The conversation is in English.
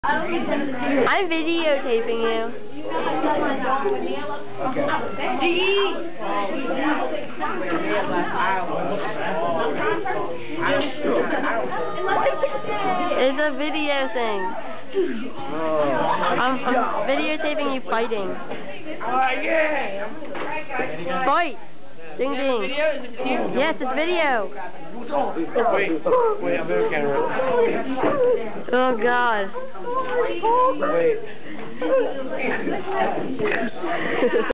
I'm videotaping you. It's a video thing. I'm videotaping you fighting. Yeah. Fight! Ding ding. Yes, it's video. Wait, I'm in the camera. Oh God. Wait.